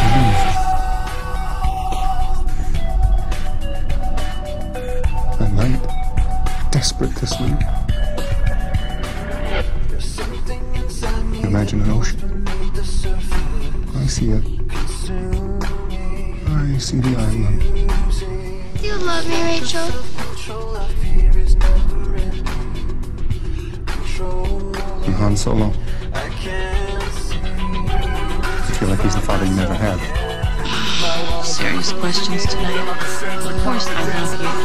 leave. At night, desperate to sleep, you imagine an ocean. I see it. I see the island. Do you love me, Rachel? And Han Solo. I feel like he's the father you never had. Serious questions tonight. Of course I love you.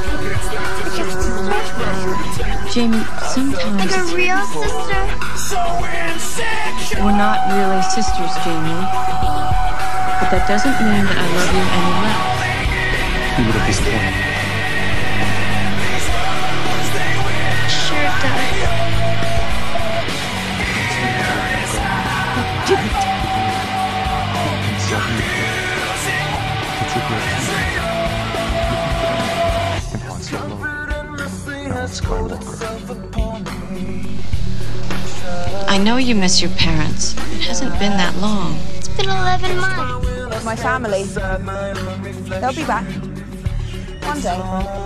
Jamie, sometimes... Like a real sister? We're not really sisters, Jamie. But that doesn't mean that I love you any less. He would have disappointed me. Sure does. I know you miss your parents. It hasn't been that long. It's been 11 months. My family. They'll be back. One day.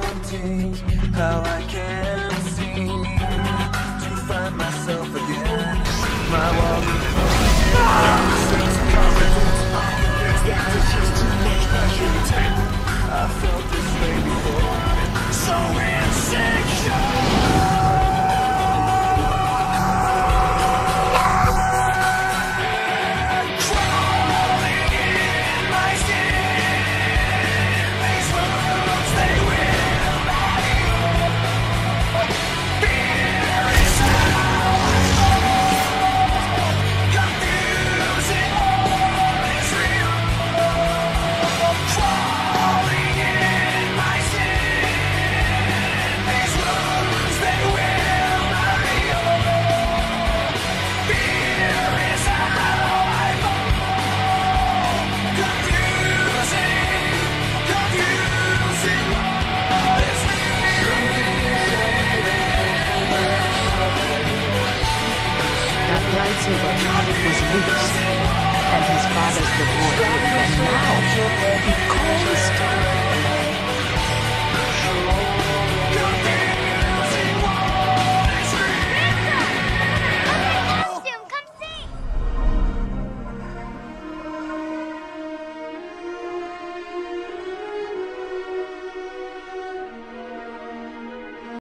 Lightsaber was Luke's, and his father's reward would have been now. He caused